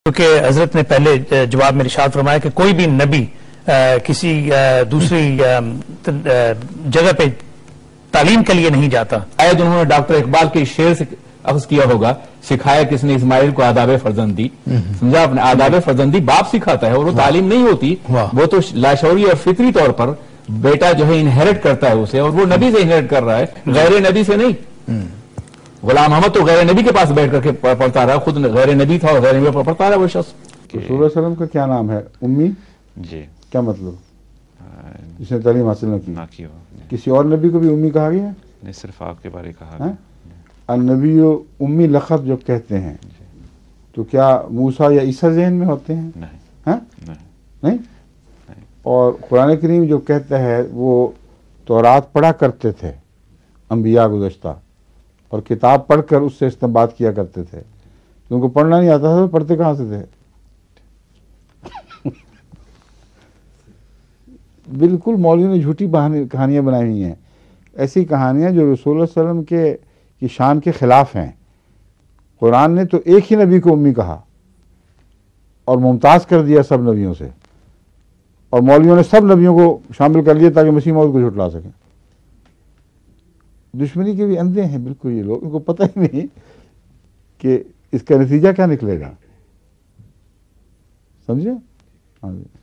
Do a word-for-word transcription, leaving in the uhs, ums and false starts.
کیونکہ حضرت نے پہلے جواب میں ارشاد فرمایا کہ کوئی بھی نبی کسی دوسری جگہ پہ تعلیم کے لیے نہیں جاتا. شاید انہوں نے ڈاکٹر اقبال کے شعر سے اخذ کیا ہوگا، سکھایا کس نے اسماعیل کو آداب فرزندی. سمجھا آپ نے؟ آداب فرزندی باپ سکھاتا ہے اور وہ تعلیم نہیں ہوتی، وہ تو لاشعوری اور فطری طور پر بیٹا جو ہے انہیرٹ کرتا ہے اسے، اور وہ نبی سے انہیرٹ کر رہا ہے، غیر نبی سے نہیں. غلام احمد تو غیر نبی کے پاس بیٹھ کر کے پڑھتا رہا، خود غیر نبی تھا اور غیر نبی پر پڑھتا رہا وہ شخص. رسول اللہ علیہ وسلم کا کیا نام ہے؟ امی. جی. کیا مطلب؟ جس نے تعلیم حاصل نہ کی. نہ کی ہو. کسی اور نبی کو بھی امی کہا گیا؟ نہیں، صرف آپ کے بارے کہا گیا. النبی و امی لقب جو کہتے ہیں تو کیا موسیٰ یا عیسیٰ ذہن میں ہوتے ہیں؟ نہیں. نہیں. اور قرآن کریم جو کہتا ہے وہ تورات پڑھا کرتے تھے انبیاء گزشتہ، اور کتاب پڑھ کر اس سے استنباط کیا کرتے تھے. ان کو پڑھنا نہیں آتا تھا تو پڑھتے کہاں سے تھے؟ بالکل مولویوں نے جھوٹی کہانیاں بنائی ہوئی ہیں، ایسی کہانیاں جو رسول اللہ صلی اللہ علیہ وسلم کے کی شان کے خلاف ہیں. قرآن نے تو ایک ہی نبی کو امی کہا اور ممتاز کر دیا سب نبیوں سے، اور مولویوں نے سب نبیوں کو شامل کر لیا تاکہ مسیح موعود کو جھٹلا سکیں. دشمنی کے بھی اندھے ہیں بالکل یہ لوگ، ان کو پتہ ہی نہیں کہ اس کا نتیجہ کیا نکلے گا. سمجھے؟ ہاں جی.